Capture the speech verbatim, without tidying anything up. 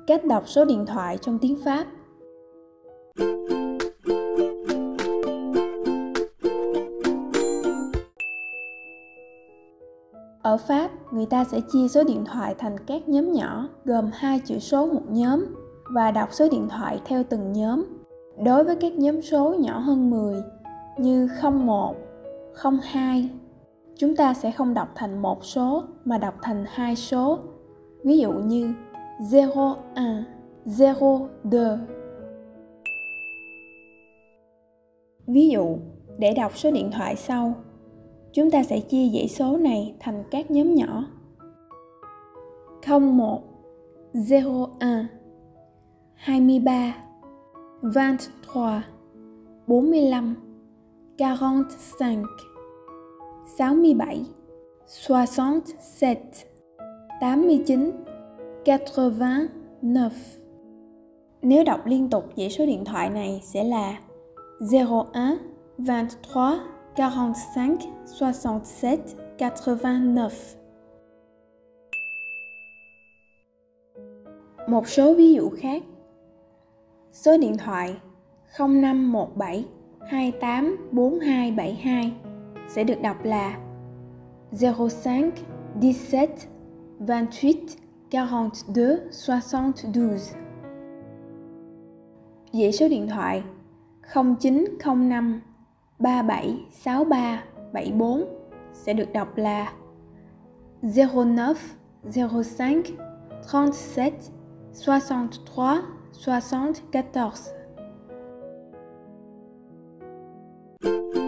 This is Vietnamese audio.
Cách đọc số điện thoại trong tiếng Pháp. Ở Pháp, người ta sẽ chia số điện thoại thành các nhóm nhỏ gồm hai chữ số một nhóm và đọc số điện thoại theo từng nhóm. Đối với các nhóm số nhỏ hơn mười như không một, không hai, chúng ta sẽ không đọc thành một số mà đọc thành hai số. Ví dụ như zéro un, zéro deux. Ví dụ, để đọc số điện thoại sau, chúng ta sẽ chia dãy số này thành các nhóm nhỏ. không một, zéro un, hai mươi ba, vingt-trois, bốn mươi lăm, quarante-cinq, sáu mươi bảy, soixante-sept, tám mươi chín, quatre-vingt-neuf. Nếu đọc liên tục dãy số điện thoại này sẽ là zéro un, vingt-trois, quarante-cinq, soixante-sept, quatre-vingt-neuf. Một số ví dụ khác. Số điện thoại không năm một bảy, hai tám, bốn hai bảy hai sẽ được đọc là zéro cinq, dix-sept, vingt-huit, quarante-deux, soixante-douze. Dãy số điện thoại không chín không năm, ba bảy, sáu ba, bảy bốn sẽ được đọc là zéro neuf, zéro cinq, trente-sept, soixante-trois, soixante-quatorze.